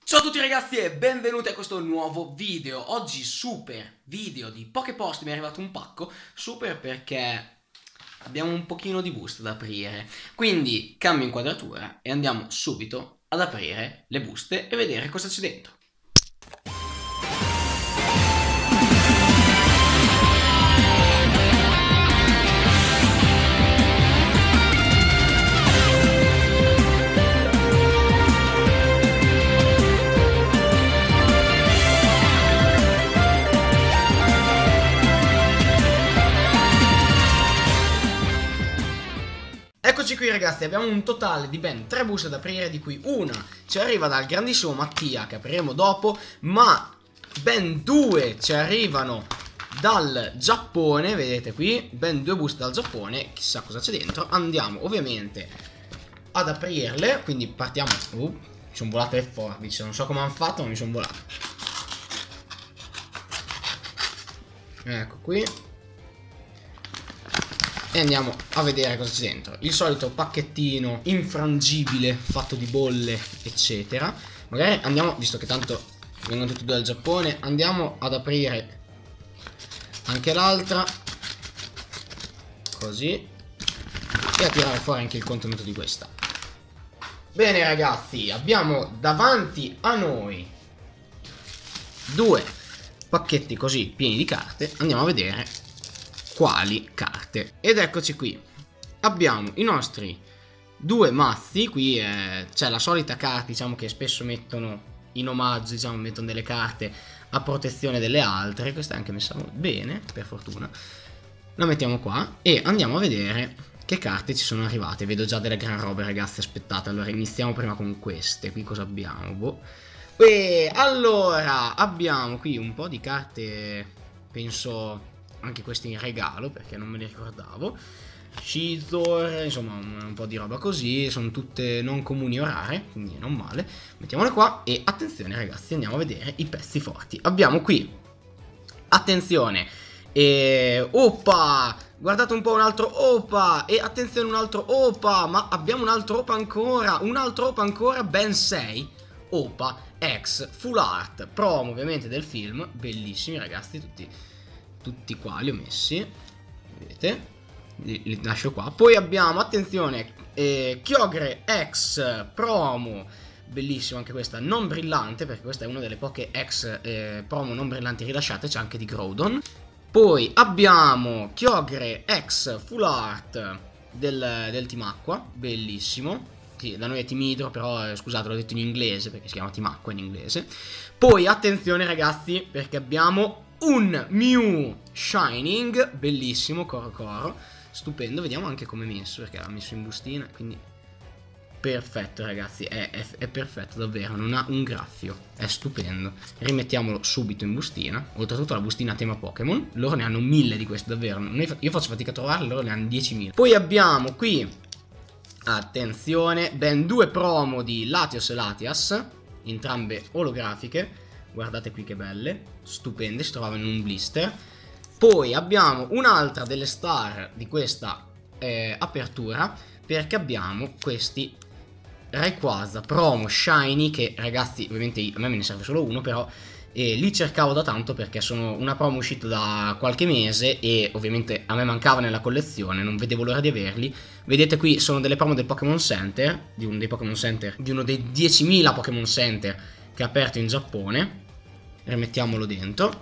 Ciao a tutti ragazzi e benvenuti a questo nuovo video. Oggi super video di Poképost, mi è arrivato un pacco. Super perché abbiamo un pochino di buste da aprire. Quindi cambio inquadratura e andiamo subito ad aprire le buste e vedere cosa c'è dentro. Eccoci qui ragazzi, abbiamo un totale di ben 3 buste da aprire, di cui una ci arriva dal grandissimo Mattia, che apriremo dopo, ma ben 2 ci arrivano dal Giappone, vedete qui, ben 2 buste dal Giappone, chissà cosa c'è dentro. Andiamo ovviamente ad aprirle, quindi partiamo. Mi sono volate le forbici, non so come hanno fatto ma mi sono volate. Ecco qui. E andiamo a vedere cosa c'è dentro. Il solito pacchettino infrangibile fatto di bolle eccetera. Magari andiamo, visto che tanto vengono tutti due dal Giappone, andiamo ad aprire anche l'altra, così, e a tirare fuori anche il contenuto di questa. Bene ragazzi, abbiamo davanti a noi 2 pacchetti così pieni di carte. Andiamo a vedere quali carte. Ed eccoci qui. Abbiamo i nostri 2 mazzi. Qui c'è la solita carta, diciamo, che spesso mettono in omaggio, diciamo, mettono delle carte a protezione delle altre. Questa è anche messa bene, per fortuna. La mettiamo qua e andiamo a vedere che carte ci sono arrivate. Vedo già delle gran robe ragazzi, aspettate. Allora iniziamo prima con queste. Qui cosa abbiamo? Boh. E allora abbiamo qui un po' di carte, penso anche questi in regalo perché non me li ricordavo. Scizor, insomma un po' di roba così. Sono tutte non comuni o rare, quindi non male. Mettiamole qua e attenzione ragazzi, andiamo a vedere i pezzi forti. Abbiamo qui, attenzione, Opa, guardate un po', un altro Opa. E attenzione, un altro Opa. Ma abbiamo un altro Opa ancora. Un altro Opa ancora, ben 6 Opa X Full Art promo ovviamente del film. Bellissimi ragazzi, tutti qua li ho messi, vedete, li lascio qua. Poi abbiamo, attenzione, Kyogre X promo, bellissimo anche questa, non brillante, perché questa è una delle poche X promo non brillanti rilasciate. C'è anche di Groudon. Poi abbiamo Kyogre X Full Art del Team Acqua, bellissimo. Sì, da noi è Team Hydro, però scusate, l'ho detto in inglese perché si chiama Team Acqua in inglese. Poi attenzione ragazzi, perché abbiamo un Mew Shining, bellissimo, coro, stupendo. Vediamo anche come è messo, perché l'ha messo in bustina, quindi perfetto ragazzi, è perfetto davvero, non ha un graffio, è stupendo. Rimettiamolo subito in bustina. Oltretutto la bustina a tema Pokémon, loro ne hanno 1000 di questi davvero. Io faccio fatica a trovarli, loro ne hanno 10.000. Poi abbiamo qui, attenzione, ben 2 promo di Latios e Latias, entrambe olografiche. Guardate qui che belle, stupende, si trovavano in un blister. Poi abbiamo un'altra delle star di questa apertura, perché abbiamo questi Rayquaza promo shiny, che ragazzi ovviamente a me ne serve solo uno, però li cercavo da tanto perché sono una promo uscita da qualche mese e ovviamente a me mancava nella collezione, non vedevo l'ora di averli. Vedete qui sono delle promo del Pokémon Center, di uno dei Pokémon Center, di uno dei 10.000 Pokémon Center che ha aperto in Giappone. Rimettiamolo dentro.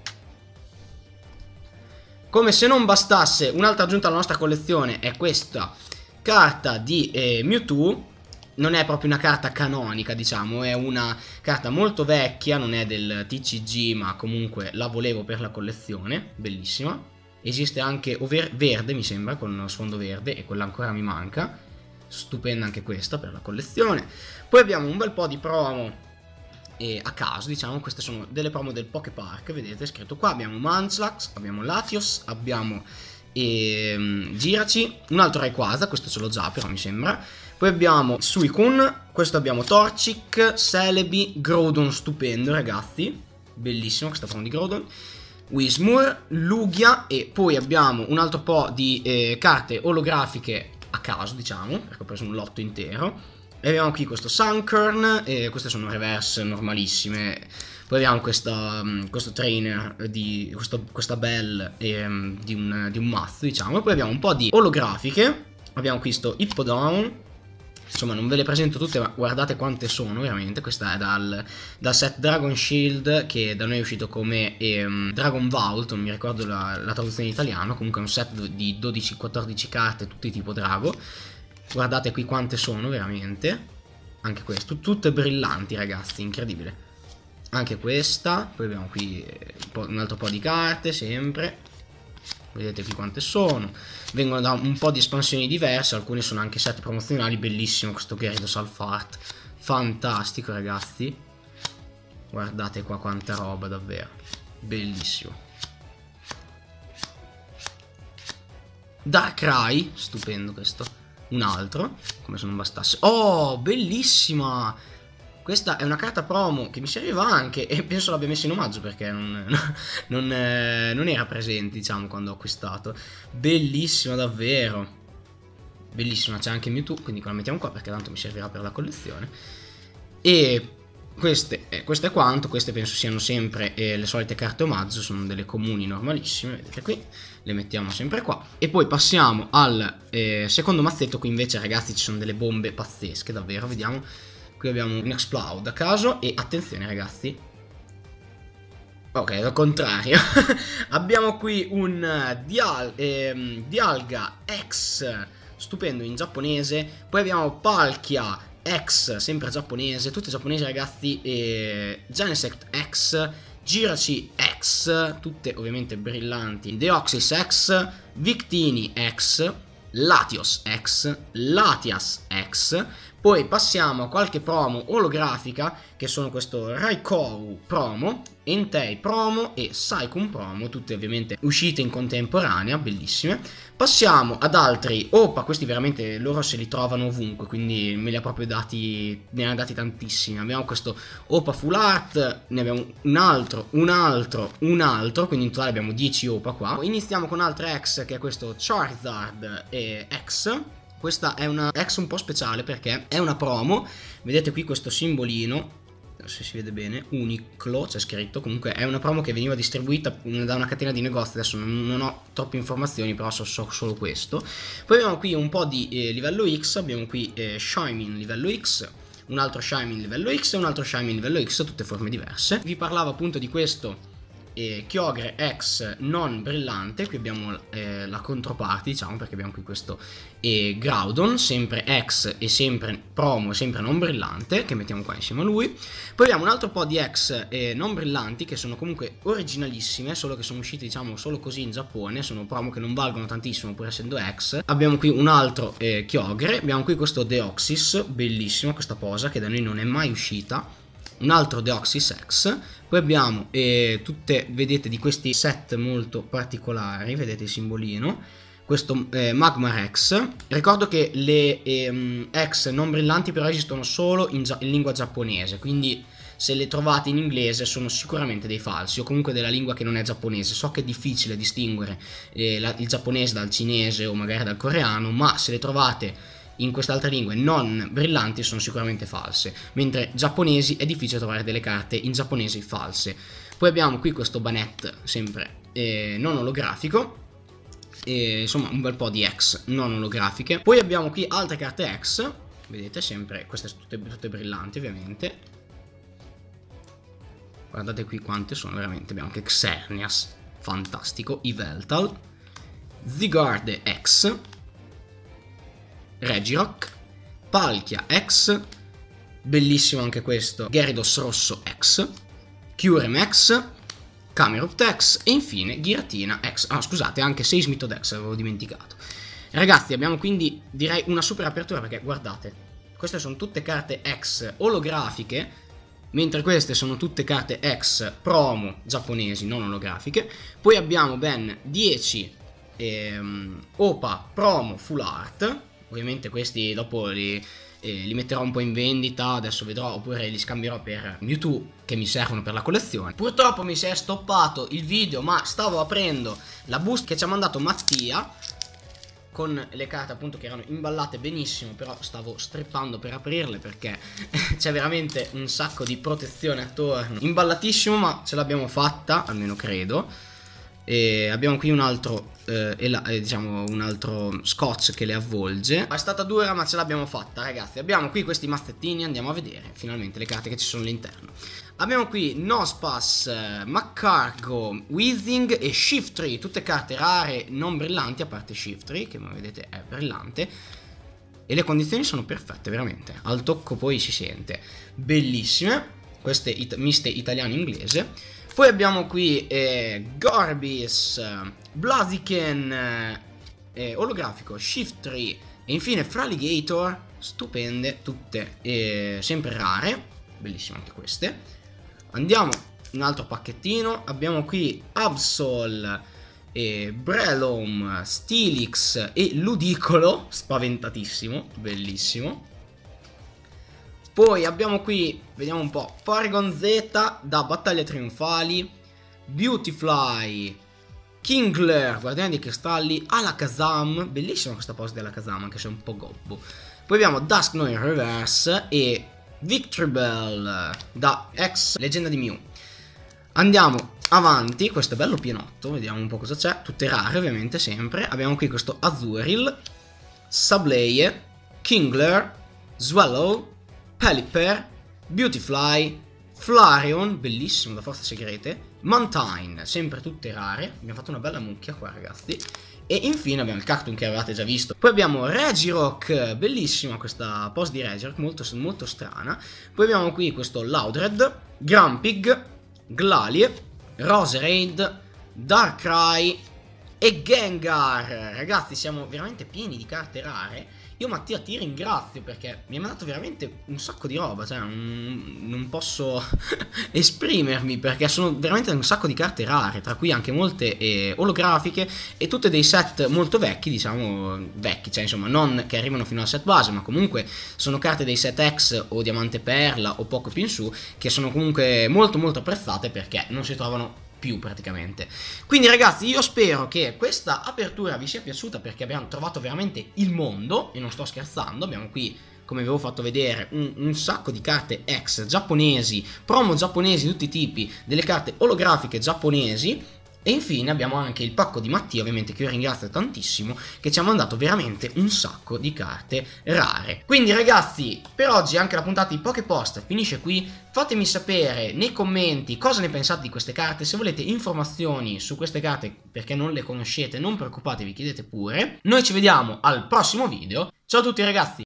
Come se non bastasse, un'altra aggiunta alla nostra collezione è questa carta di Mewtwo. Non è proprio una carta canonica, diciamo, è una carta molto vecchia, non è del TCG, ma comunque la volevo per la collezione, bellissima. Esiste anche verde, mi sembra, con sfondo verde, e quella ancora mi manca. Stupenda anche questa per la collezione. Poi abbiamo un bel po' di promo a caso, diciamo. Queste sono delle promo del Poképark, vedete scritto qua. Abbiamo Munchlax, abbiamo Latios, abbiamo Giraci, un altro Rayquaza, questo ce l'ho già però mi sembra. Poi abbiamo Suicune, questo abbiamo Torchic, Celebi, Groudon stupendo ragazzi, bellissimo questa forma di Groudon, Whismur, Lugia. E poi abbiamo un altro po' di carte olografiche a caso, diciamo, perché ho preso un lotto intero. E abbiamo qui questo Sunkern, e queste sono reverse normalissime. Poi abbiamo questo trainer di questa bell di un mazzo, diciamo. E poi abbiamo un po' di olografiche. Abbiamo qui sto Hippodon. Insomma, non ve le presento tutte, ma guardate quante sono veramente. Questa è dal set Dragon Shield, che da noi è uscito come Dragon Vault, non mi ricordo la traduzione in italiano. Comunque è un set di 12-14 carte, tutti tipo drago. Guardate qui quante sono veramente. Anche questo, tutte brillanti ragazzi, incredibile. Anche questa. Poi abbiamo qui un altro po' di carte, sempre. Vedete qui quante sono. Vengono da un po' di espansioni diverse. Alcune sono anche set promozionali. Bellissimo questo Gyarados Alphart. Fantastico ragazzi. Guardate qua quanta roba, davvero. Bellissimo. Darkrai. Stupendo questo. Un altro. Come se non bastasse. Oh, bellissima. Questa è una carta promo che mi serviva anche, e penso l'abbia messa in omaggio perché non era presente, diciamo, quando ho acquistato. Bellissima davvero. Bellissima, c'è anche Mewtwo, quindi la mettiamo qua perché tanto mi servirà per la collezione. E questo è quanto. Queste penso siano sempre le solite carte omaggio, sono delle comuni normalissime, vedete qui. Le mettiamo sempre qua. E poi passiamo al secondo mazzetto. Qui invece ragazzi ci sono delle bombe pazzesche, davvero, vediamo. Qui abbiamo un Explode a caso. E attenzione ragazzi. Ok, al contrario. Abbiamo qui un Dialga X, stupendo, in giapponese. Poi abbiamo Palkia X, sempre giapponese. Tutte giapponesi ragazzi. Genesect X, Giraci X, tutte ovviamente brillanti. Deoxys X, Victini X, Latios X, Latias X. Poi passiamo a qualche promo olografica, che sono questo Raikou promo, Entei promo e Saikun promo, tutte ovviamente uscite in contemporanea, bellissime. Passiamo ad altri Opa, questi veramente loro se li trovano ovunque, quindi me li ha proprio dati, ne ha dati tantissimi. Abbiamo questo Opa Full Art, ne abbiamo un altro, quindi in totale abbiamo 10 Opa qua. Iniziamo con altre X, che è questo Charizard X. Questa è una X un po' speciale perché è una promo. Vedete qui questo simbolino, se si vede bene, Uniclo c'è scritto. Comunque è una promo che veniva distribuita da una catena di negozi. Adesso non ho troppe informazioni, però so solo questo. Poi abbiamo qui un po' di livello X. Abbiamo qui Shaymin livello X, un altro Shaymin livello X e un altro Shaymin livello X, tutte forme diverse. Vi parlavo appunto di questo Kyogre X non brillante. Qui abbiamo la controparte, diciamo, perché abbiamo qui questo Groudon, sempre X e sempre promo e sempre non brillante, che mettiamo qua insieme a lui. Poi abbiamo un altro po' di X non brillanti, che sono comunque originalissime, solo che sono uscite, diciamo, solo così in Giappone. Sono promo che non valgono tantissimo pur essendo X. Abbiamo qui un altro Kyogre. Abbiamo qui questo Deoxys, bellissimo questa posa, che da noi non è mai uscita. Un altro Deoxys X. Poi abbiamo tutte, vedete, di questi set molto particolari, vedete il simbolino. Questo Magmar X. Ricordo che le X non brillanti però esistono solo in lingua giapponese, quindi se le trovate in inglese sono sicuramente dei falsi, o comunque della lingua che non è giapponese. So che è difficile distinguere il giapponese dal cinese o magari dal coreano, ma se le trovate in quest'altra lingua non brillanti sono sicuramente false, mentre giapponesi è difficile trovare delle carte in giapponese false. Poi abbiamo qui questo Banette, sempre non olografico, insomma un bel po' di X non olografiche. Poi abbiamo qui altre carte X, vedete, sempre queste tutte brillanti ovviamente. Guardate qui quante sono veramente. Abbiamo anche Xerneas, fantastico, Yveltal, Zygarde X, Regirock, Palkia X, bellissimo anche questo, Gyarados Rosso X, Kyurem X, Camerupt X e infine Giratina X. Ah, scusate, anche Seismitoad X, avevo dimenticato. Ragazzi, abbiamo quindi, direi, una super apertura, perché guardate, queste sono tutte carte X olografiche, mentre queste sono tutte carte X promo giapponesi non olografiche. Poi abbiamo ben 10 Opa promo full art. Ovviamente questi dopo li metterò un po' in vendita, adesso vedrò, oppure li scambierò per Mewtwo che mi servono per la collezione. Purtroppo mi si è stoppato il video, ma stavo aprendo la boost che ci ha mandato Mattia. con le carte appunto che erano imballate benissimo, però stavo strippando per aprirle perché c'è veramente un sacco di protezione attorno. Imballatissimo, ma ce l'abbiamo fatta, almeno credo. E abbiamo qui un altro diciamo un altro scotch che le avvolge. È stata dura, ma ce l'abbiamo fatta, ragazzi. Abbiamo qui questi mazzettini, andiamo a vedere finalmente le carte che ci sono all'interno. Abbiamo qui Nospas, Magcargo, Weezing e Shiftry, tutte carte rare non brillanti, a parte Shiftry che come vedete è brillante. E le condizioni sono perfette, veramente. Al tocco poi si sente. Bellissime. Queste miste italiano-inglese. Poi abbiamo qui Gorbis, Blaziken, olografico, Shiftry e infine Fraligator. Stupende, tutte sempre rare. Bellissime anche queste. Andiamo un altro pacchettino. Abbiamo qui Absol, Breloom, Steelix e Ludicolo. Spaventatissimo, bellissimo. Poi abbiamo qui, vediamo un po', Porygon Z da Battaglie Trionfali, Beautifly, Kingler, Guardiani dei Cristalli, Alakazam, bellissima questa pose dell'Alakazam anche se è un po' gobbo. Poi abbiamo Dusknoir in Reverse e Victreebel da ex Leggenda di Mew. Andiamo avanti, questo è bello pienotto, vediamo un po' cosa c'è, tutte rare ovviamente sempre. Abbiamo qui questo Azurill, Sableye, Kingler, Swallow, Pelipper, Beautifly, Flareon, bellissimo da forze segrete, Mantine, sempre tutte rare. Abbiamo fatto una bella mucchia qua, ragazzi. E infine abbiamo il Cactum che avevate già visto. Poi abbiamo Regirock, bellissima questa pose di Regirock, molto strana. Poi abbiamo qui questo Loudred, Grumpig, Glalie, Roserade, Darkrai e Gengar. Ragazzi, siamo veramente pieni di carte rare. Io Mattia ti ringrazio perché mi hai mandato veramente un sacco di roba, cioè non posso esprimermi perché sono veramente un sacco di carte rare, tra cui anche molte olografiche e tutte dei set molto vecchi, diciamo vecchi, cioè insomma non che arrivano fino al set base, ma comunque sono carte dei set X o Diamante Perla o poco più in su, che sono comunque molto apprezzate perché non si trovano più praticamente. Quindi ragazzi, io spero che questa apertura vi sia piaciuta perché abbiamo trovato veramente il mondo e non sto scherzando. Abbiamo qui, come vi avevo fatto vedere, un sacco di carte ex giapponesi, promo giapponesi di tutti i tipi, delle carte olografiche giapponesi. E infine abbiamo anche il pacco di Mattia, ovviamente, che io ringrazio tantissimo, che ci ha mandato veramente un sacco di carte rare. Quindi ragazzi, per oggi anche la puntata di Poképost finisce qui. Fatemi sapere nei commenti cosa ne pensate di queste carte. Se volete informazioni su queste carte perché non le conoscete, non preoccupatevi, chiedete pure. Noi ci vediamo al prossimo video. Ciao a tutti ragazzi!